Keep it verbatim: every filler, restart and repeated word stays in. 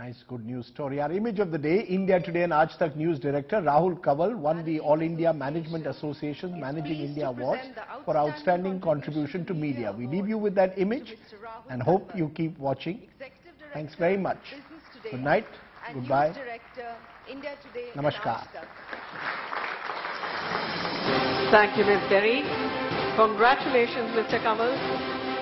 Nice, good news story. Our image of the day, India Today and Aajtak news director Rahul Kanwal won the All India Management Association's Managing India Awards for outstanding contribution to media. We leave you with that image and hope you keep watching. Thanks very much. Good night. Goodbye. Namaskar. Thank you, Miz Berry. Congratulations, Mister Kanwal.